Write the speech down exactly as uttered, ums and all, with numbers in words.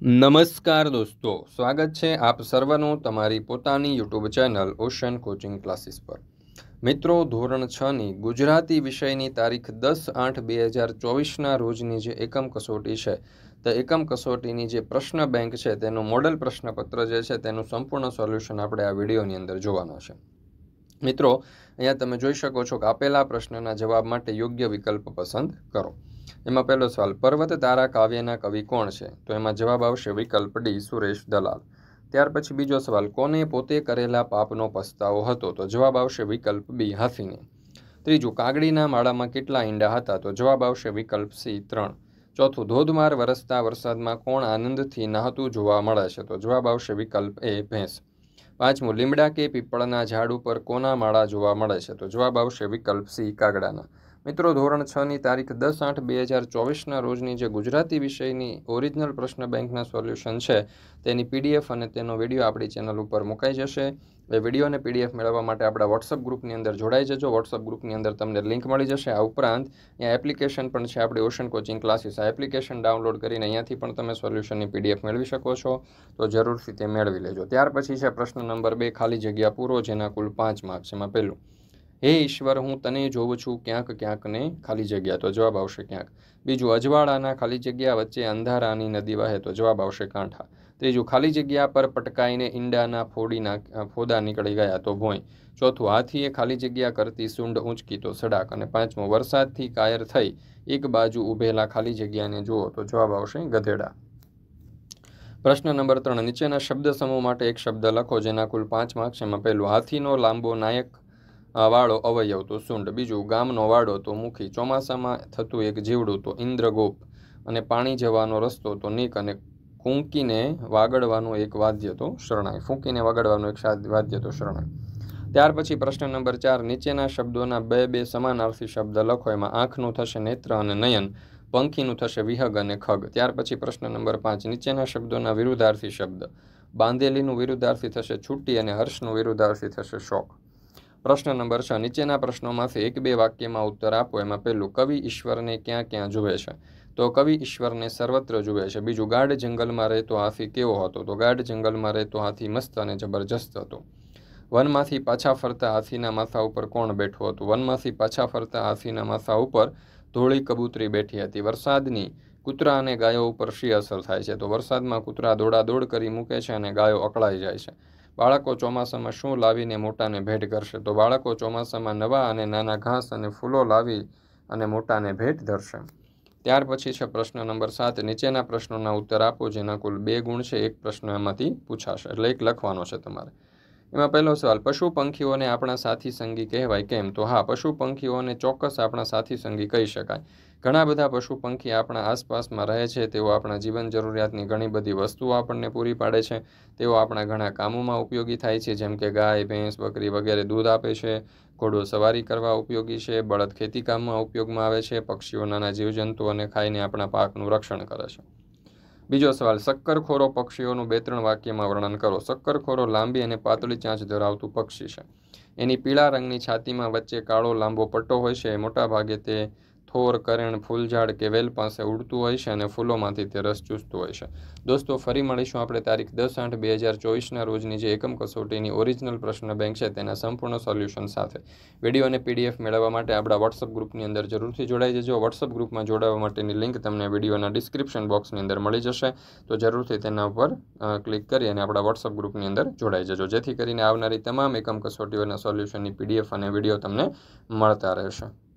નમસ્કાર દોસ્તો, સ્વાગત છે આપ સર્વનું તમારી પોતાની YouTube channel Ocean coaching classes પર। મિત્રો, ધોરણ છ ની ગુજરાતી વિષયની તારીખ દસ આઠ બે હજાર ચોવીસના રોજની જે એકમ કસોટી છે તે એકમ કસોટીની જે પ્રશ્ન બેંક છે તેનું મોડલ પ્રશ્નપત્ર જે છે તેનું સંપૂર્ણ સોલ્યુશન આપણે આ વિડીયોની અંદર જોવાના છે। મિત્રો, અહીંયા તમે જોઈ શકો છો કે આપેલા પ્રશ્નના જવાબ માટે યોગ્ય વિકલ્પ પસંદ કરો। એમાં પહેલો સવાલ, પર્વત તારા કાવ્યના કવિ કોણ છે? તો એમાં જવાબ આવશે વિકલ્પ ડી, સુરેશ દલાલ। ત્યાર પછી બીજો સવાલ, કોને પોતે કરેલા પાપનો પસ્તાવો હતો? તો જવાબ આવશે વિકલ્પ બી, હાથીને। ત્રીજું, કાગડીના માળામાં કેટલા ઈંડા હતા? તો જવાબ આવશે વિકલ્પ સી, ત્રણ। ચોથું, ધોધમાર વરસતા વરસાદમાં કોણ આનંદથી નહાતું જોવા મળે છે? તો જવાબ આવશે વિકલ્પ એ, ભેંસ। પાંચમું, લીમડા કે પીપળના ઝાડ ઉપર કોના માળા જોવા મળે છે? તો જવાબ આવશે વિકલ્પ સી, કાગડાના। મિત્રો, ધોરણ છ ની તારીખ દસ આઠ બે હજાર ચોવીસના રોજની જે ગુજરાતી વિષયની ઓરિજિનલ પ્રશ્ન બેંકના સોલ્યુશન છે તેની પીડીએફ અને તેનો વિડીયો આપણી ચેનલ ઉપર મુકાઈ જશે। એ વિડીયો અને પીડીએફ મેળવવા માટે આપણા વોટ્સઅપ ગ્રુપની અંદર જોડાઈ જજો। વોટ્સઅપ ગ્રુપની અંદર તમને લિંક મળી જશે। આ ઉપરાંત અહીંયા એપ્લિકેશન પણ છે આપણી ઓશન કોચિંગ ક્લાસીસ। આ એપ્લિકેશન ડાઉનલોડ કરીને અહીંયાથી પણ તમે સોલ્યુશનની પીડીએફ મેળવી શકો છો, તો જરૂરથી તે મેળવી લેજો। ત્યાર પછી છે પ્રશ્ન નંબર બે, ખાલી જગ્યા પૂરો, જેના કુલ પાંચ માર્ક્સ। એમાં પહેલું, હે ઈશ્વર, હું તને જોઉં છું ક્યાંક ક્યાંક ને ખાલી જગ્યા, તો જવાબ આવશે ક્યાંક। બીજું, અજવાળાના ખાલી જગ્યા વચ્ચે અંધારાની નદી વહે, તો જવાબ આવશે કાંઠા। ત્રીજું, ખાલી જગ્યા પર પટકાઈને ઈંડાના ફોડીના ફોદા નીકળી ગયા, તો ભોંય। ચોથું, હાથીએ ખાલી જગ્યા કરતી સૂંઢ ઊંચકી, તો સડાક। અને પાંચમું, વરસાદથી કાયર થઈ એક બાજુ ઊભેલા ખાલી જગ્યાને જુઓ, તો જવાબ આવશે ગધેડા। પ્રશ્ન નંબર ત્રણ, નીચેના શબ્દ સમૂહ માટે એક શબ્દ લખો, જેના કુલ પાંચ માર્ક્સ। એમાં પહેલું, હાથીનો લાંબો નાયક વાળો અવયવ, તો સૂંઢ। બીજું, ગામનો વાડો, તો મુખી। ચોમાસામાં થતું એક જીવડું, તો ઇન્દ્રગોપ। અને પાણી જવાનો રસ્તો, તો નીક। અને ફૂંકીને વાગડવાનું એક વાદ્ય, તો શરણાઈ। ફૂંકીને વાગડવાનું એક વાદ્ય, તો શરણાઈ। ત્યાર પછી પ્રશ્ન નંબર ચાર, નીચેના શબ્દોના બે બે સમાનાર્થી શબ્દ લખો। એમાં આંખનું થશે નેત્ર અને નયન, પંખીનું થશે વિહગ અને ખગ। ત્યાર પછી પ્રશ્ન નંબર પાંચ, નીચેના શબ્દોના વિરુદ્ધાર્થી શબ્દ। બાંધેલીનું વિરુદ્ધાર્થી થશે છૂટી અને હર્ષનું વિરુદ્ધાર્થી થશે શોક। પ્રશ્ન નંબર છ, નીચેના પ્રશ્નોમાંથી એક બે વાક્યમાં ઉત્તર આપો। એમાં પહેલું, કવિ ઈશ્વરને ક્યાં ક્યાં જુએ છે? તો કવિ ઈશ્વરને સર્વત્ર જુએ છે। બીજું, ગાઢ જંગલમાં રહેતો હાથી કેવો હતો? તો ગાઢ જંગલમાં રહેતો હાથી મસ્ત અને જબરજસ્ત હતો। વનમાંથી પાછા ફરતા હાથીના માથા ઉપર કોણ બેઠું હતું? વનમાંથી પાછા ફરતા હાથીના માથા ઉપર ધોળી કબૂતરી બેઠી હતી। વરસાદની કૂતરા અને ગાયો ઉપર શી અસર થાય છે? તો વરસાદમાં કૂતરા દોડાદોડ કરી મૂકે છે અને ગાયો અકળાઈ જાય છે। બાળકો ચોમાસામાં શું લાવીને મોટાને ભેટ કરશે? તો બાળકો ચોમાસામાં નવા અને નાના ઘાસ અને ફૂલો લાવી અને મોટાને ભેટ ધરશે। ત્યાર પછી છે પ્રશ્ન નંબર સાત, નીચેના પ્રશ્નોના ઉત્તર આપો, જેના કુલ બે ગુણ છે। એક પ્રશ્ન એમાંથી પૂછાશે, એટલે એક લખવાનો છે તમારે। એમાં પહેલો સવાલ, પશુ પંખીઓને આપણા સાથી સંગી કહેવાય, કેમ? તો હા, પશુ પંખીઓને ચોક્કસ આપણા સાથી સંગી કહી શકાય। ઘણા બધા પશુ પંખી આપણા આસપાસમાં રહે છે। તેઓ આપણા જીવન જરૂરિયાતની ઘણી બધી વસ્તુઓ આપણને પૂરી પાડે છે। તેઓ આપણા ઘણા કામોમાં ઉપયોગી થાય છે, જેમ કે ગાય, ભેંસ, બકરી વગેરે દૂધ આપે છે। ઘોડો સવારી કરવા ઉપયોગી છે। બળદ ખેતી કામમાં ઉપયોગમાં આવે છે। પક્ષીઓ નાના જીવજંતુઓને ખાઈને આપણા પાકનું રક્ષણ કરે છે। બીજો સવાલ, શક્કરખોરો પક્ષીઓનું બે ત્રણ વાક્યમાં વર્ણન કરો। શક્કરખોરો લાંબી અને પાતળી ચાંચ ધરાવતું પક્ષી છે। એની પીળા રંગની છાતીમાં વચ્ચે કાળો લાંબો પટ્ટો હોય છે। મોટાભાગે તે થોર, કરેણ, ફૂલઝાડ કે વેલ પાસે ઉડતું હોય છે અને ફૂલોમાંથી તે રસ ચૂસતું હોય છે। દોસ્તો, ફરી મળીશું આપણે તારીખ દસ આઠ બે હજાર ચોવીસના રોજની જે એકમ કસોટીની ઓરિજિનલ પ્રશ્ન બેંક છે તેના સંપૂર્ણ સોલ્યુશન સાથે। વિડીયો અને પીડીએફ મેળવવા માટે આપણા વોટ્સઅપ ગ્રુપની અંદર જરૂરથી જોડાઈ જજો। વોટ્સઅપ ગ્રુપમાં જોડાવા માટેની લિંક તમને વિડીયોના ડિસ્ક્રિપ્શન બોક્સની અંદર મળી જશે, તો જરૂરથી તેના ઉપર ક્લિક કરી અને આપણા વોટ્સઅપ ગ્રુપની અંદર જોડાઈ જજો, જેથી કરીને આવનારી તમામ એકમ કસોટીઓના સોલ્યુશનની પીડીએફ અને વિડીયો તમને મળતા રહેશે।